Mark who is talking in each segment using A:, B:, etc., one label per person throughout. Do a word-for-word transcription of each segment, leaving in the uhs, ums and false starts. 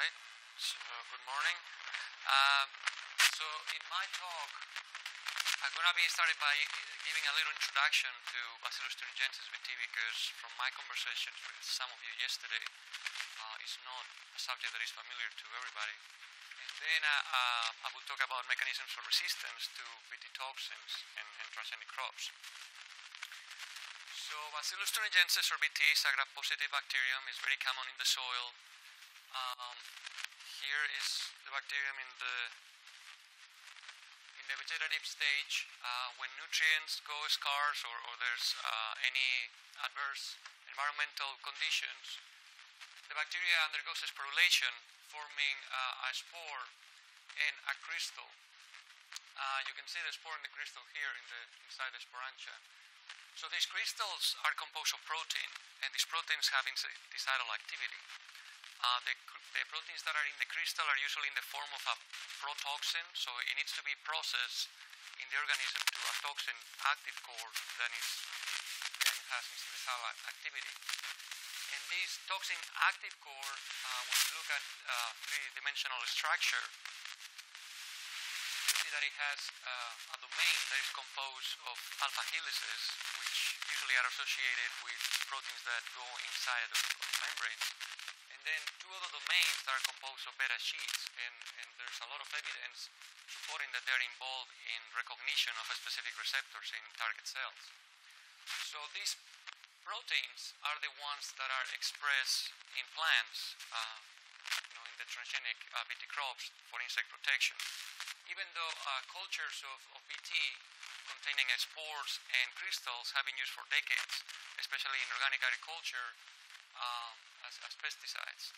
A: right. So, good morning. Uh, so, in my talk, I'm going to be starting by giving a little introduction to Bacillus thuringiensis B T because from my conversations with some of you yesterday, uh, it's not a subject that is familiar to everybody. And then uh, uh, I will talk about mechanisms of resistance to B T toxins and, and transgenic crops. So Bacillus thuringiensis or B T is a gram-positive bacterium. It's very common in the soil. Um, here is the bacterium in the in the vegetative stage. Uh, when nutrients go scarce or, or there's uh, any adverse environmental conditions, the bacteria undergoes sporulation, forming uh, a spore and a crystal. Uh, you can see the spore in the crystal here in the inside the sporangia. So these crystals are composed of protein, and these proteins have insecticidal activity. Uh, the, the proteins that are in the crystal are usually in the form of a protoxin, so it needs to be processed in the organism to a toxin active core that is, then has insecticidal activity. And this toxin active core, uh, when you look at uh, three-dimensional structure, you see that it has uh, a domain that is composed of alpha helices, which usually are associated with proteins that go inside of, of the membrane. And then two other domains that are composed of beta sheets, and, and there's a lot of evidence supporting that they're involved in recognition of specific receptors in target cells. So these proteins are the ones that are expressed in plants, uh, you know, in the transgenic uh, B T crops for insect protection. Even though uh, cultures of, of B T containing spores and crystals have been used for decades, especially in organic agriculture um, as, as pesticides.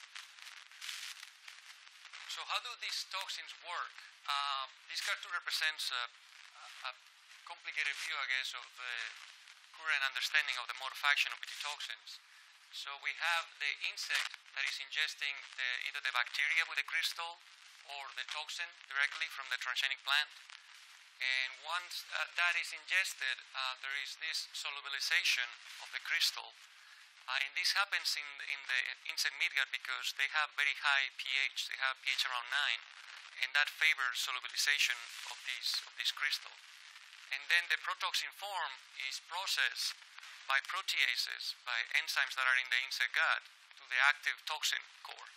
A: So how do these toxins work? Uh, this cartoon represents a, a complicated view, I guess, of the current understanding of the mode of action of B T toxins. So we have the insect that is ingesting the, either the bacteria with the crystal or the toxin directly from the transgenic plant. And once uh, that is ingested, uh, there is this solubilization of the crystal. Uh, and this happens in, in the insect midgut because they have very high pH. They have pH around nine. And that favors solubilization of this, of this crystal. And then the protoxin form is processed by proteases, by enzymes that are in the insect gut, to the active toxin core.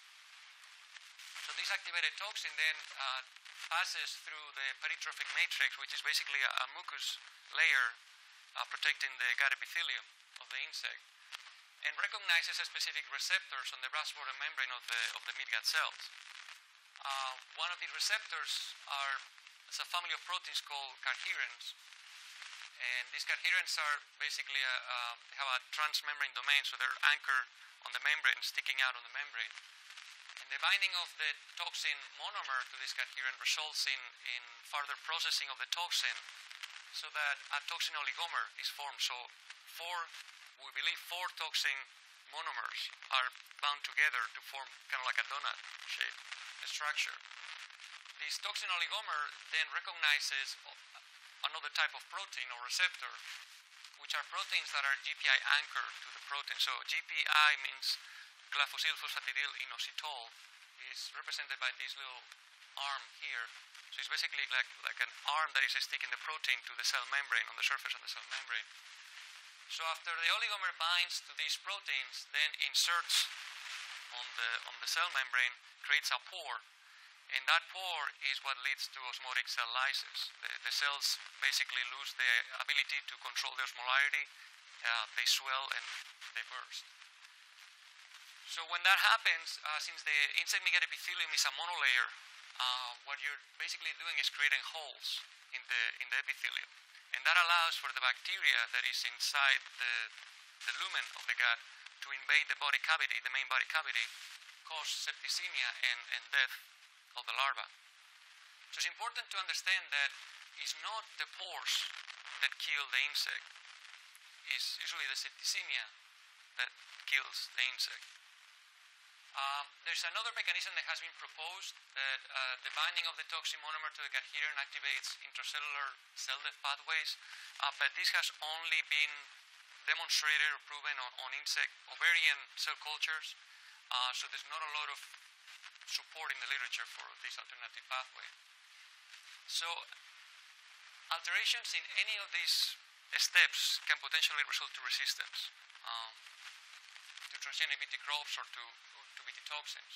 A: So this activated toxin then uh, passes through the peritrophic matrix, which is basically a, a mucus layer uh, protecting the gut epithelium of the insect, and recognizes a specific receptors on the brass border membrane of the, of the midgut cells. Uh, one of these receptors are is a family of proteins called cadherins, and these cadherins are basically a, uh, they have a transmembrane domain, so they're anchored on the membrane, sticking out on the membrane. And the binding of the toxin monomer to this cadherin results in, in further processing of the toxin so that a toxin oligomer is formed. So four, we believe four toxin monomers are bound together to form kind of like a donut shape structure. This toxin oligomer then recognizes another type of protein or receptor, which are proteins that are G P I anchored to the protein. So G P I means glafosylphosphatidylinositol, is represented by this little arm here. So it's basically like, like an arm that is sticking the protein to the cell membrane, on the surface of the cell membrane. So after the oligomer binds to these proteins, then inserts on the, on the cell membrane, creates a pore, and that pore is what leads to osmotic cell lysis. The, the cells basically lose the ability to control their osmolarity, uh, they swell and they burst. So when that happens, uh, since the insect midgut epithelium is a monolayer, uh, what you're basically doing is creating holes in the, in the epithelium. And that allows for the bacteria that is inside the, the lumen of the gut to invade the body cavity, the main body cavity, cause septicemia and, and death of the larva. So it's important to understand that it's not the pores that kill the insect. It's usually the septicemia that kills the insect. Um, there's another mechanism that has been proposed that uh, the binding of the toxin monomer to the cadherin activates intracellular cell death pathways, uh, but this has only been demonstrated or proven on, on insect ovarian cell cultures, uh, so there's not a lot of support in the literature for this alternative pathway. So alterations in any of these steps can potentially result to resistance um, to transgenic Bt crops or to, to Bt toxins.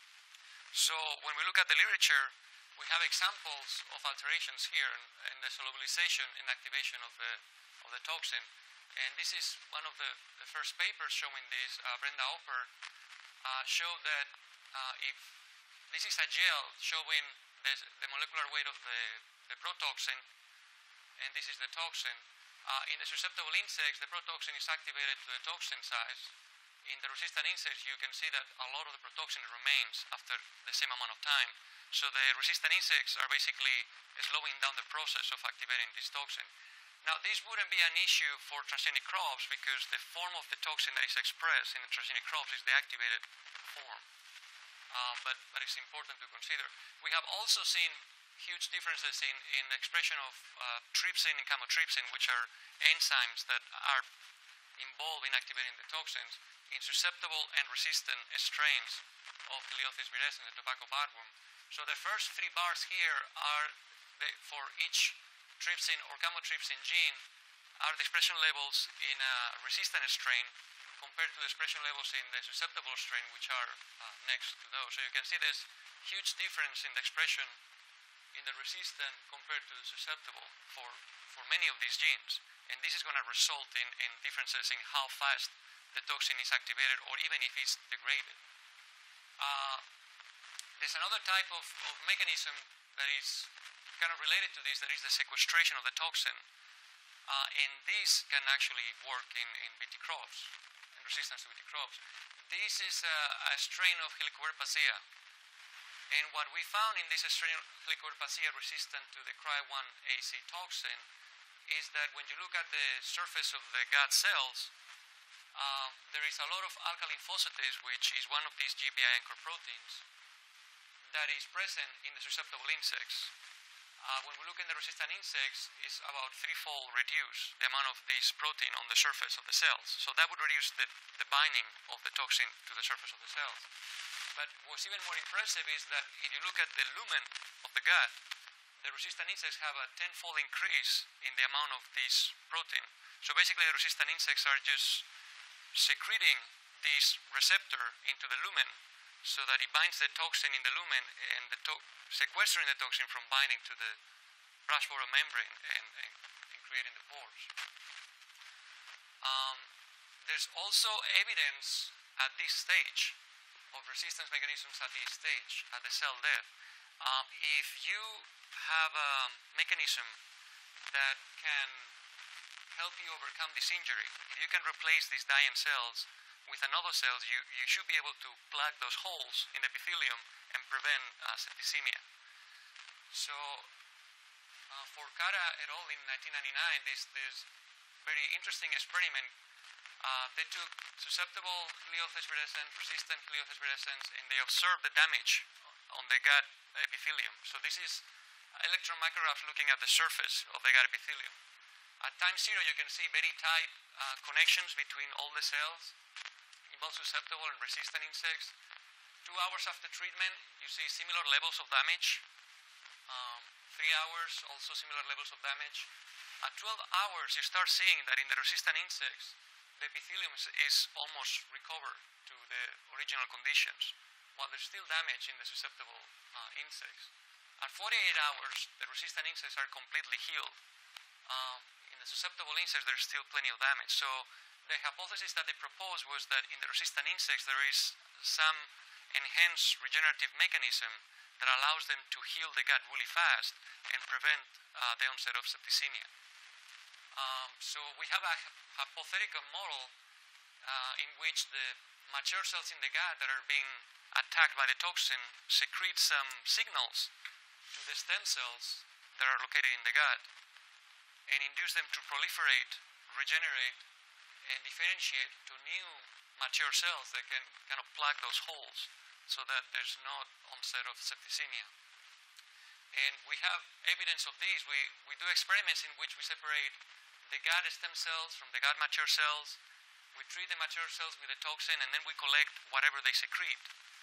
A: So when we look at the literature, we have examples of alterations here in, in the solubilization and activation of the, of the toxin. And this is one of the, the first papers showing this. Uh, Brenda Opper uh, showed that uh, if this is a gel showing the, the molecular weight of the, the protoxin, and this is the toxin. Uh, in the susceptible insects, the protoxin is activated to the toxin size. In the resistant insects, you can see that a lot of the protoxin remains after the same amount of time. So the resistant insects are basically slowing down the process of activating this toxin. Now, this wouldn't be an issue for transgenic crops because the form of the toxin that is expressed in the transgenic crops is the activated form. Uh, but, but it's important to consider. We have also seen huge differences in, in the expression of uh, trypsin and chymotrypsin, which are enzymes that are involved in activating the toxins, in susceptible and resistant strains of Chliothes virescens, the tobacco badworm. So the first three bars here are the, for each trypsin or chymotrypsin gene are the expression levels in a resistant strain compared to the expression levels in the susceptible strain, which are uh, next to those. So you can see there's huge difference in the expression in the resistant compared to the susceptible for, for many of these genes. And this is going to result in, in differences in how fast the toxin is activated or even if it's degraded. Uh, there's another type of, of mechanism that is kind of related to this, that is the sequestration of the toxin. Uh, and this can actually work in, in Bt crops, in resistance to Bt crops. This is a, a strain of Helicoverpacea. And what we found in this strain of Helicoverpacea resistant to the C R Y one A C toxin is that when you look at the surface of the gut cells, uh, there is a lot of alkaline phosphatase, which is one of these G P I anchor proteins, that is present in the susceptible insects. Uh, when we look in the resistant insects, it's about threefold reduced the amount of this protein on the surface of the cells. So that would reduce the, the binding of the toxin to the surface of the cells. But what's even more impressive is that if you look at the lumen of the gut, the resistant insects have a tenfold increase in the amount of this protein. So basically the resistant insects are just secreting this receptor into the lumen so that it binds the toxin in the lumen and the to sequestering the toxin from binding to the brush border membrane and, and, and creating the pores. Um, there's also evidence at this stage of resistance mechanisms at this stage, at the cell death. Um, if you have a mechanism that can help you overcome this injury, if you can replace these dying cells with another cells, you, you should be able to plug those holes in the epithelium and prevent uh, septicemia. So uh, for Cara et al. In nineteen ninety-nine, this, this very interesting experiment, uh, they took susceptible Chliothes virescens, resistant Chliothes virescens, and they observed the damage on the gut epithelium. So this is electron micrographs looking at the surface of the gut epithelium. At time zero, you can see very tight uh, connections between all the cells in both susceptible and resistant insects. Two hours after treatment, you see similar levels of damage. Um, three hours, also similar levels of damage. At twelve hours, you start seeing that in the resistant insects, the epithelium is, is almost recovered to the original conditions, while there's still damage in the susceptible uh, insects. At forty-eight hours, the resistant insects are completely healed. Um, in the susceptible insects, there's still plenty of damage. So the hypothesis that they proposed was that in the resistant insects, there is some enhanced regenerative mechanism that allows them to heal the gut really fast and prevent uh, the onset of septicemia. Um, so we have a hypothetical model uh, in which the mature cells in the gut that are being attacked by the toxin secrete some signals to the stem cells that are located in the gut and induce them to proliferate, regenerate, and differentiate to new mature cells that can kind of plug those holes so that there's no onset of septicemia. And we have evidence of this. We, we do experiments in which we separate the gut stem cells from the gut mature cells. We treat the mature cells with a toxin, and then we collect whatever they secrete.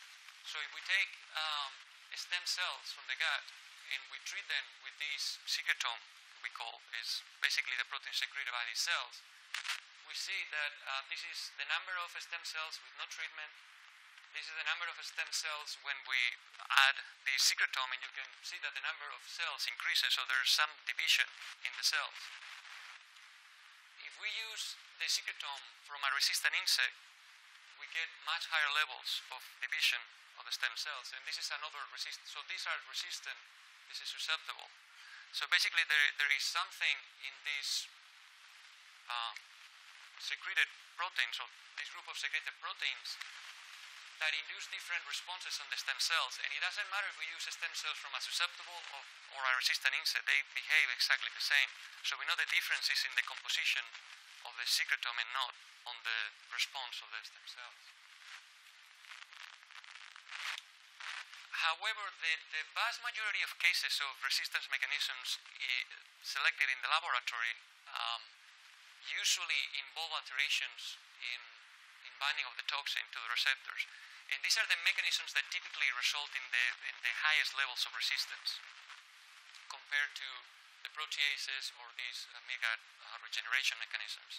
A: So if we take um, stem cells from the gut and we treat them with this secretome, we call is basically the protein secreted by these cells, we see that uh, this is the number of stem cells with no treatment. This is the number of stem cells when we add the secretome, and you can see that the number of cells increases, so there's some division in the cells. If we use the secretome from a resistant insect, we get much higher levels of division of the stem cells, and this is another resistant. So these are resistant, this is susceptible. So basically there, there is something in these um, secreted proteins, or this group of secreted proteins, that induce different responses on the stem cells. And it doesn't matter if we use stem cells from a susceptible or, or a resistant insect, they behave exactly the same. So we know the difference is in the composition of the secretome and not on the response of the stem cells. However, the, the vast majority of cases of resistance mechanisms I, selected in the laboratory um, usually involve alterations in, in binding of the toxin to the receptors. And these are the mechanisms that typically result in the, in the highest levels of resistance compared to the proteases or these uh, mid-gut uh, regeneration mechanisms.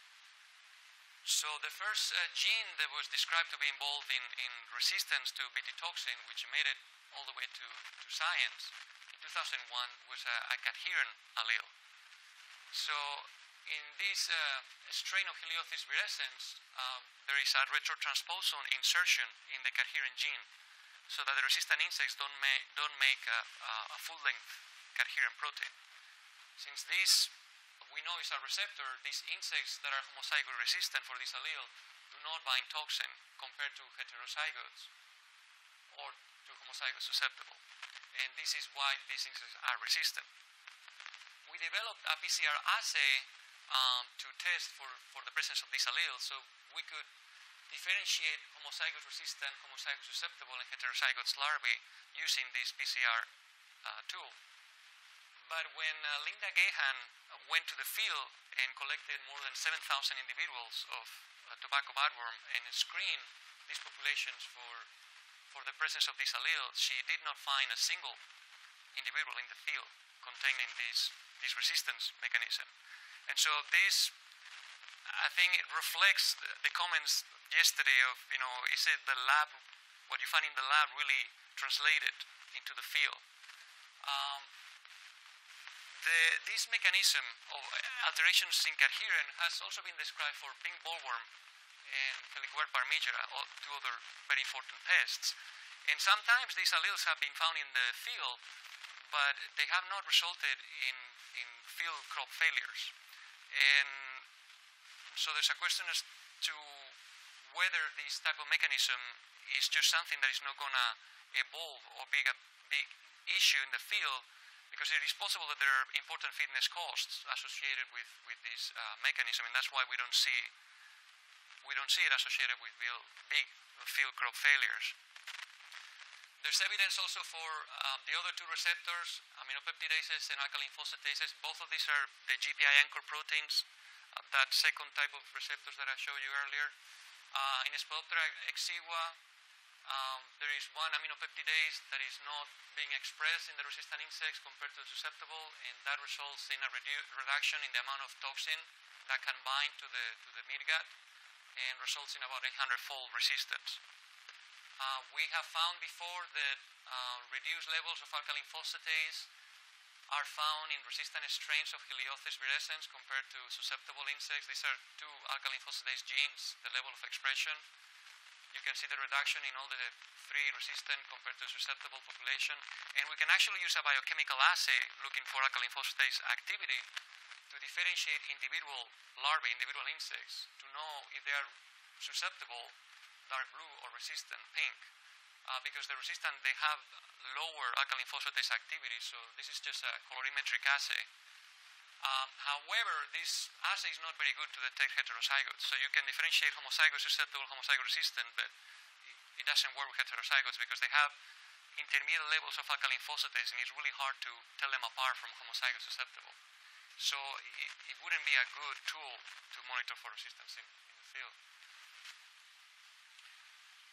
A: So the first uh, gene that was described to be involved in, in resistance to Bt toxin, which made it all the way to, to science, in two thousand one was a, a cadherin allele. So in this uh, strain of Heliothrix virescens, um, there is a retrotransposon insertion in the cadherin gene, so that the resistant insects don't, ma don't make a, a full-length cadherin protein. Since this we know is a receptor, these insects that are homozygote resistant for this allele do not bind toxin compared to heterozygotes or to homozygote susceptible. And this is why these insects are resistant. We developed a P C R assay um, to test for, for the presence of this allele, so we could differentiate homozygote resistant, homozygote susceptible, and heterozygotes larvae using this P C R uh, tool. But when uh, Linda Gahan went to the field and collected more than seven thousand individuals of uh, tobacco badworm and screened these populations for, for the presence of this allele, she did not find a single individual in the field containing this, this resistance mechanism. And so this, I think it reflects the, the comments yesterday of, you know, is it the lab, what you find in the lab really translated into the field? Um, The, this mechanism of alterations in cadherin has also been described for pink bollworm and Helicobacter parmigera, or two other very important pests. And sometimes these alleles have been found in the field, but they have not resulted in, in field crop failures. And so there's a question as to whether this type of mechanism is just something that is not going to evolve or be a big issue in the field, because it is possible that there are important fitness costs associated with, with this uh, mechanism, and that's why we don't see we don't see it associated with big field crop failures. There's evidence also for um, the other two receptors, aminopeptidases and alkaline phosphatases. Both of these are the G P I anchor proteins, uh, that second type of receptors that I showed you earlier. Uh, in Spodoptera exigua, Um, there is one aminopeptidase that is not being expressed in the resistant insects compared to the susceptible, and that results in a redu reduction in the amount of toxin that can bind to the, to the midgut and results in about eight hundred fold resistance. Uh, we have found before that uh, reduced levels of alkaline phosphatase are found in resistant strains of Heliothrix virescens compared to susceptible insects. These are two alkaline phosphatase genes, the level of expression. You can see the reduction in all the three resistant compared to susceptible population. And we can actually use a biochemical assay looking for alkaline phosphatase activity to differentiate individual larvae, individual insects, to know if they are susceptible, dark blue, or resistant, pink. Uh, because the resistant, they have lower alkaline phosphatase activity, so this is just a colorimetric assay. Um, however, this assay is not very good to detect heterozygotes. So you can differentiate homozygote susceptible, homozygote resistant, but it doesn't work with heterozygotes because they have intermediate levels of alkaline phosphatase, and it's really hard to tell them apart from homozygote susceptible. So it, it wouldn't be a good tool to monitor for resistance in, in the field.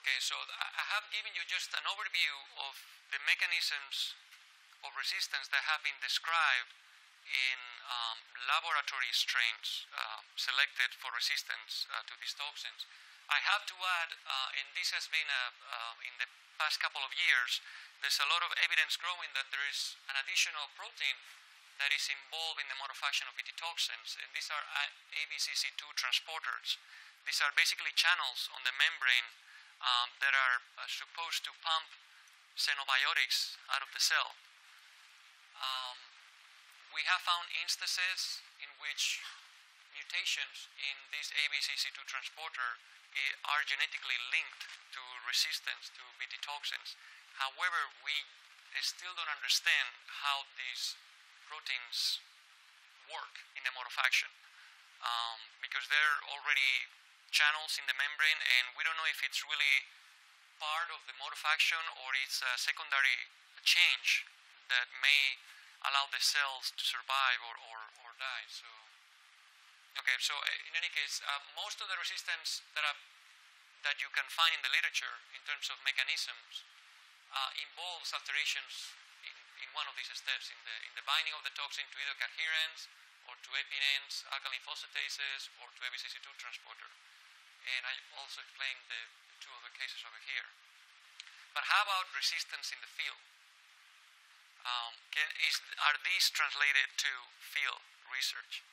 A: Okay, so I have given you just an overview of the mechanisms of resistance that have been described in um, laboratory strains uh, selected for resistance uh, to these toxins. I have to add, uh, and this has been a, uh, in the past couple of years, there's a lot of evidence growing that there is an additional protein that is involved in the modification of B T toxins, and these are A B C C two transporters. These are basically channels on the membrane um, that are uh, supposed to pump xenobiotics out of the cell. Um, we have found instances in which mutations in this A B C C two transporter are genetically linked to resistance to B T toxins. However, we still don't understand how these proteins work in the mode of action um, because they're already channels in the membrane, and we don't know if it's really part of the mode of action or it's a secondary change that may allow the cells to survive or, or, or die. So, okay, so in any case, uh, most of the resistance that, are, that you can find in the literature in terms of mechanisms uh, involves alterations in, in one of these steps, in the, in the binding of the toxin to either coherence or to epinens, alkaline phosphatases, or to A B C C two transporter. And I also explained the, the two other cases over here. But how about resistance in the field? Um, can, is, are these translated to field research?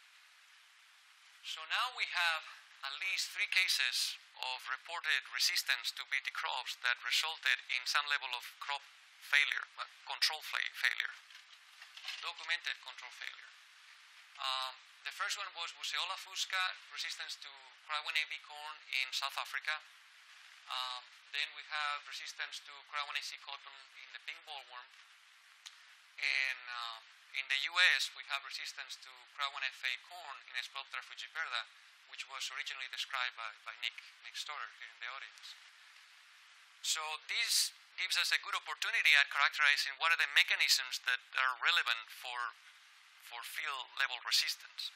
A: So now we have at least three cases of reported resistance to B T crops that resulted in some level of crop failure, uh, control failure, documented control failure. Um, the first one was Buseola fusca, resistance to crab one A B corn in South Africa. Um, then we have resistance to crab one A C cotton in the pink bollworm. And uh, in the U S, we have resistance to crab one F A corn in Speloptera frugiperda, which was originally described by, by Nick, Nick Storer here in the audience. So this gives us a good opportunity at characterizing what are the mechanisms that are relevant for for field-level resistance.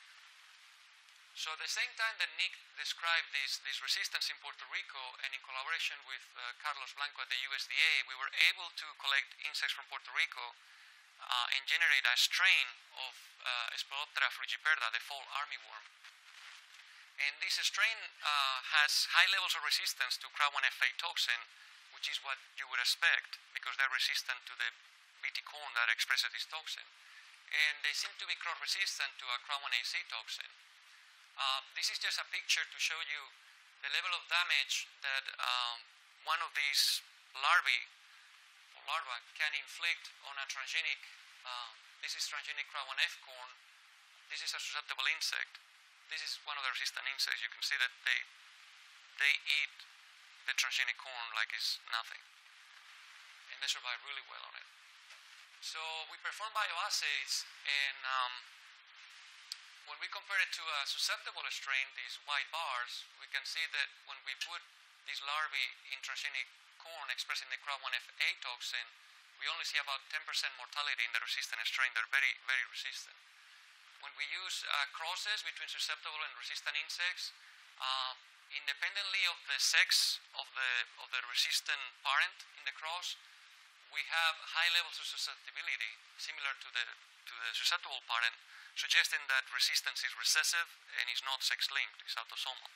A: So at the same time that Nick described this, this resistance in Puerto Rico, and in collaboration with uh, Carlos Blanco at the U S D A, we were able to collect insects from Puerto Rico uh, and generate a strain of uh, Speloptera frugiperda, the fall armyworm. And this strain uh, has high levels of resistance to crab one F A toxin, which is what you would expect because they're resistant to the B T corn that expresses this toxin. And they seem to be cross-resistant to a crab one A C toxin. Uh, this is just a picture to show you the level of damage that um, one of these larvae, or larvae, can inflict on a transgenic, um, this is transgenic crab one F corn, this is a susceptible insect, this is one of the resistant insects. You can see that they, they eat the transgenic corn like it's nothing. And they survive really well on it. So we performed bioassays, and um, when we compare it to a susceptible strain, these white bars, we can see that when we put these larvae in transgenic corn expressing the crab one F A toxin, we only see about ten percent mortality in the resistant strain. They're very, very resistant. When we use uh, crosses between susceptible and resistant insects, uh, independently of the sex of the, of the resistant parent in the cross, we have high levels of susceptibility, similar to the, to the susceptible parent, suggesting that resistance is recessive and is not sex-linked, it's autosomal.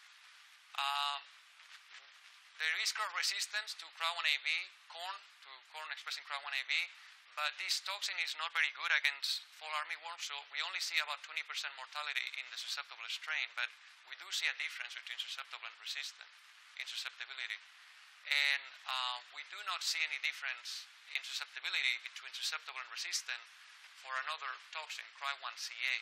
A: Uh, there is cross-resistance to crab one A B corn, to corn expressing crab one A B, but this toxin is not very good against fall armyworm, so we only see about twenty percent mortality in the susceptible strain, but we do see a difference between susceptible and resistant in susceptibility. And uh, we do not see any difference in susceptibility between susceptible and resistant for another toxin, crab one C A.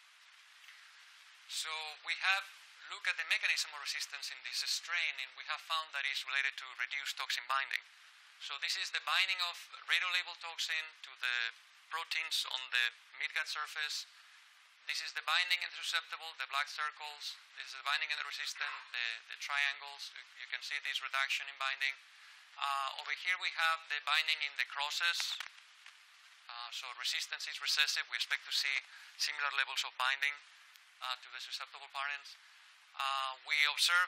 A: So we have looked at the mechanism of resistance in this strain, and we have found that it's related to reduced toxin binding. So this is the binding of radiolabeled toxin to the proteins on the midgut surface. This is the binding in the susceptible, the black circles. This is the binding in the resistant, the, the triangles. You can see this reduction in binding. Uh, over here we have the binding in the crosses. Uh, so resistance is recessive. We expect to see similar levels of binding uh, to the susceptible parents. Uh, we observed that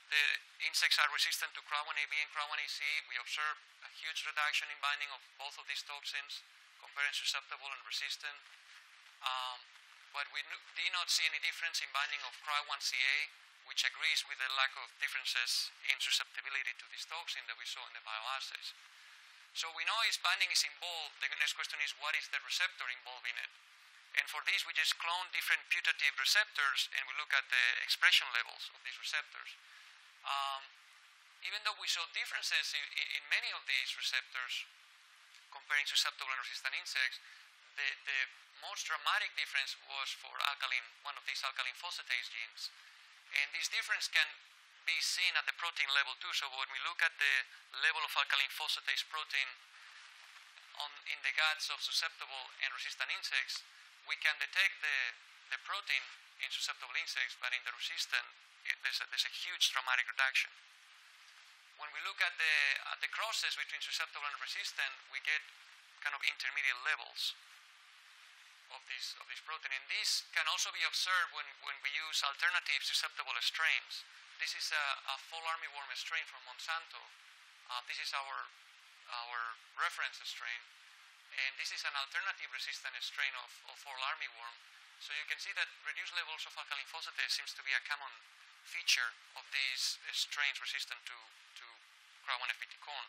A: the insects are resistant to C R A one A B and C R A one A C. We observe a huge reduction in binding of both of these toxins, comparing susceptible and resistant. Um, but we did not see any difference in binding of C R A one C A, which agrees with the lack of differences in susceptibility to this toxin that we saw in the bioassays. So we know its binding is involved. The next question is, what is the receptor involved in it? And for this, we just clone different putative receptors, and we look at the expression levels of these receptors. Um, even though we saw differences in, in many of these receptors, comparing susceptible and resistant insects, the, the most dramatic difference was for alkaline, one of these alkaline phosphatase genes. And this difference can be seen at the protein level too. So when we look at the level of alkaline phosphatase protein on, in the guts of susceptible and resistant insects, we can detect the, the protein in susceptible insects, but in the resistant, it, there's, a, there's a huge dramatic reduction. When we look at the, at the crosses between susceptible and resistant, we get kind of intermediate levels of this, of this protein. And this can also be observed when, when we use alternative susceptible strains. This is a, a fall armyworm strain from Monsanto. Uh, this is our, our reference strain. And this is an alternative resistant strain of, of fall armyworm. So you can see that reduced levels of alkaline phosphatase seems to be a common feature of these strains resistant to, to C R A one F B T corn.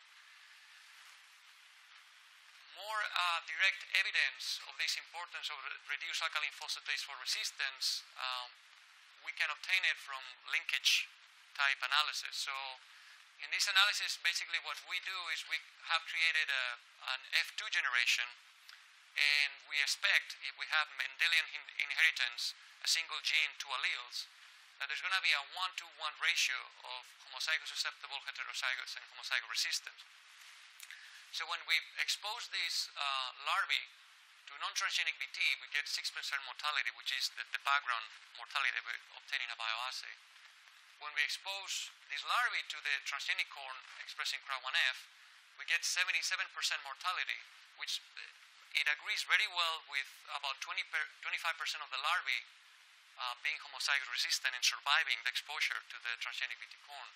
A: More uh, direct evidence of this importance of reduced alkaline phosphatase for resistance, um, we can obtain it from linkage type analysis. So in this analysis, basically what we do is we have created a, an F two generation, and we expect, if we have Mendelian inheritance, a single gene, two alleles, that there's going to be a one to one ratio of homozygote susceptible heterozygotes and homozygote resistant. So when we expose these uh, larvae to non-transgenic B T, we get six percent mortality, which is the, the background mortality that we obtain in a bioassay. When we expose these larvae to the transgenic corn expressing C R A one F, we get seventy-seven percent mortality, which it agrees very well with about twenty-five percent of the larvae uh, being homozygote resistant and surviving the exposure to the transgenic B T corn.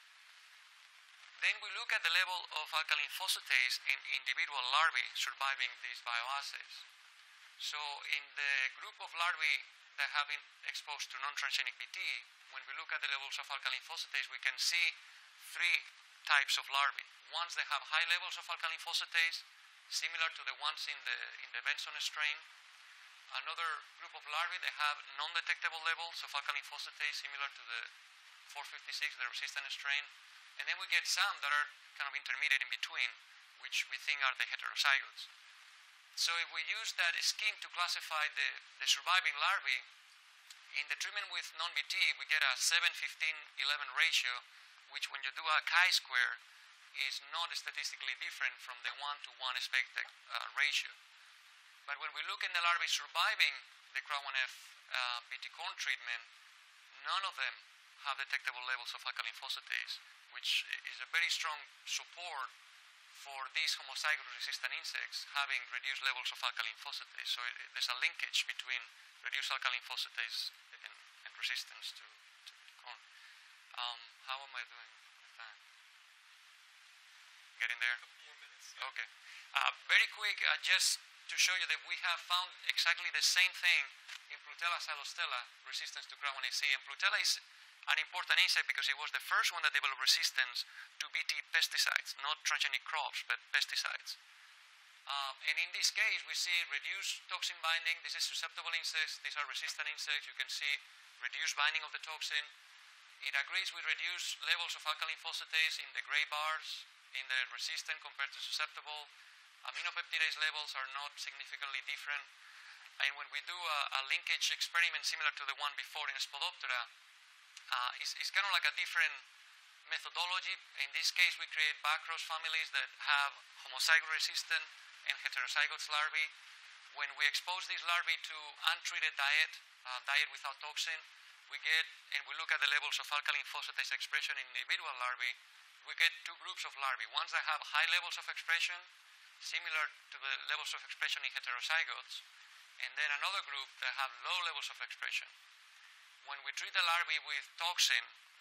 A: Then we look at the level of alkaline phosphatase in individual larvae surviving these bioassays. So in the group of larvae that have been exposed to non-transgenic B T, when we look at the levels of alkaline phosphatase, we can see three types of larvae. Ones that have high levels of alkaline phosphatase, similar to the ones in the, in the Benson strain. Another group of larvae that have non-detectable levels of alkaline phosphatase, similar to the four fifty-six, the resistant strain. And then we get some that are kind of intermediate in between, which we think are the heterozygotes. So if we use that scheme to classify the, the surviving larvae, in the treatment with non-B T, we get a seven fifteen eleven ratio, which when you do a chi-square is not statistically different from the one to one expected uh, ratio. But when we look in the larvae surviving the C R A one F uh, B T corn treatment, none of them have detectable levels of alkaline phosphatase, which is a very strong support for these homozygote resistant insects having reduced levels of alkaline phosphatase. So it, there's a linkage between reduced alkaline phosphatase and, and resistance to, to corn. Um, how am I doing with time? Getting there?
B: A couple more minutes. Yeah.
A: Okay. Uh, very quick, uh, just to show you that we have found exactly the same thing in Plutella xylostella, resistance to C R A one A C. And Plutella is an important insect because it was the first one that developed resistance to B T pesticides, not transgenic crops, but pesticides. Uh, and in this case, we see reduced toxin binding. This is susceptible insects. These are resistant insects. You can see reduced binding of the toxin. It agrees with reduced levels of alkaline phosphatase in the gray bars, in the resistant compared to susceptible. Aminopeptidase levels are not significantly different. And when we do a, a linkage experiment similar to the one before in Spodoptera, uh, it's, it's kind of like a different methodology. In this case, we create backcross families that have homozygote resistant and heterozygotes larvae. When we expose these larvae to untreated diet, uh, diet without toxin, we get, and we look at the levels of alkaline phosphatase expression in individual larvae, we get two groups of larvae. Ones that have high levels of expression, similar to the levels of expression in heterozygotes, and then another group that have low levels of expression. When we treat the larvae with toxin,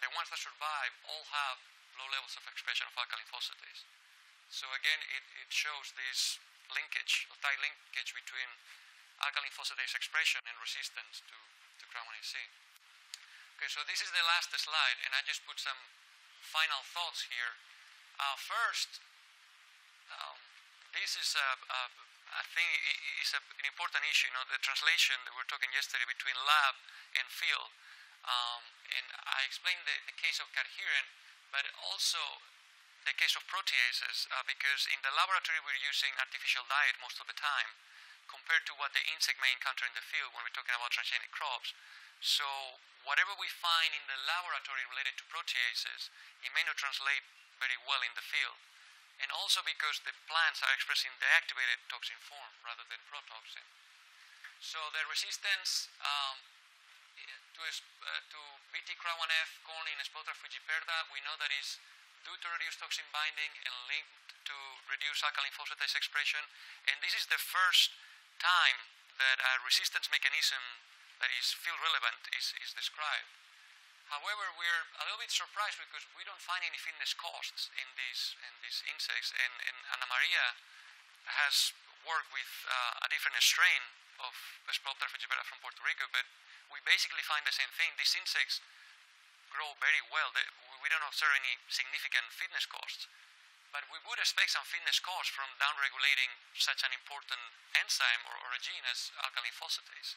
A: the ones that survive all have low levels of expression of alkaline phosphatase. So again, it, it shows this linkage, or tight linkage between alkaline phosphatase expression and resistance to, to C R A one A C. Okay, so this is the last slide, and I just put some final thoughts here. Uh, first, um, this is a, a, I think is a, an important issue. You know, the translation that we were talking yesterday between lab and field. Um, and I explained the, the case of cadherin, but also the case of proteases, uh, because in the laboratory we're using artificial diet most of the time, compared to what the insect may encounter in the field when we're talking about transgenic crops. So whatever we find in the laboratory related to proteases, it may not translate very well in the field. And also because the plants are expressing the activated toxin form rather than protoxin. So the resistance um, to, uh, to B T C R A one F corn in Speltra frugiperda, we know that is due to reduced toxin binding and linked to reduced alkaline phosphatase expression. And this is the first time that a resistance mechanism that is field relevant is, is described. However, we're a little bit surprised because we don't find any fitness costs in these, in these insects. And, and Ana Maria has worked with uh, a different strain of Speltra frugiperda from Puerto Rico, but we basically find the same thing. These insects grow very well. They, we don't observe any significant fitness costs, but we would expect some fitness costs from downregulating such an important enzyme or, or a gene as alkaline phosphatase.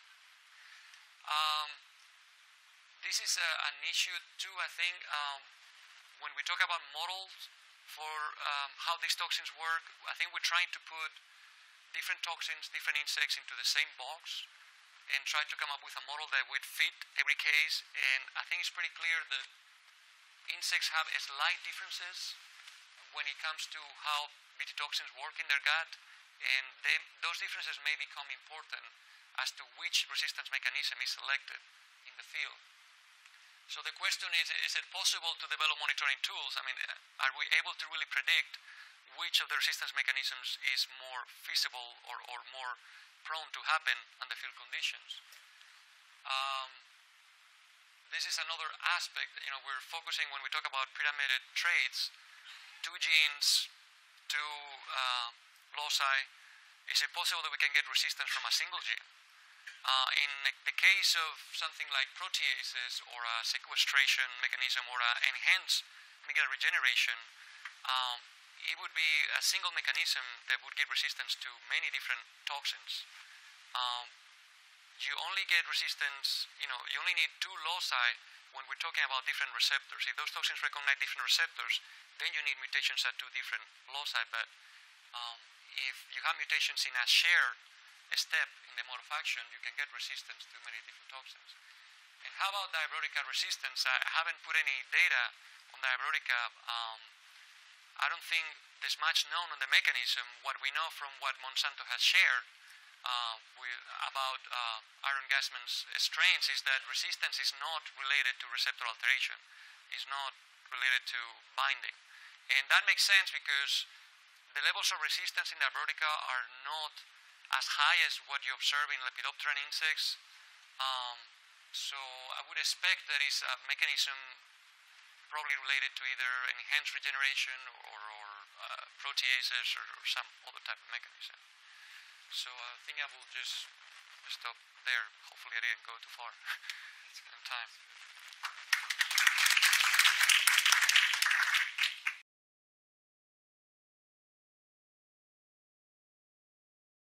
A: Um, this is a, an issue too, I think, um, when we talk about models for um, how these toxins work. I think we're trying to put different toxins, different insects into the same box and try to come up with a model that would fit every case. And I think it's pretty clear that insects have slight differences when it comes to how B T toxins work in their gut, and they, those differences may become important as to which resistance mechanism is selected in the field. So the question is, is it possible to develop monitoring tools? I mean, are we able to really predict which of the resistance mechanisms is more feasible or, or more prone to happen under field conditions? Um, this is another aspect. You know, we're focusing when we talk about pyramided traits, two genes, two uh, loci. Is it possible that we can get resistance from a single gene? Uh, in the case of something like proteases or a sequestration mechanism or an enhanced mineral regeneration, um, it would be a single mechanism that would give resistance to many different toxins. Um, you only get resistance, you know, you only need two loci when we're talking about different receptors. If those toxins recognize different receptors, then you need mutations at two different loci. But um, if you have mutations in a shared step in the mode of action, you can get resistance to many different toxins. And how about diabrotica resistance? I haven't put any data on diabrotica. Um, I don't think there's much known on the mechanism. What we know from what Monsanto has shared uh, with, about uh, Iron Gasman's strains is that resistance is not related to receptor alteration. It's not related to binding. And that makes sense because the levels of resistance in diabrotica are not as high as what you observe in Lepidopteran insects. Um, so I would expect that is a mechanism probably related to either enhanced regeneration or, or uh, proteases or, or some other type of mechanism. So I think I will just stop there. Hopefully I didn't go too far in time.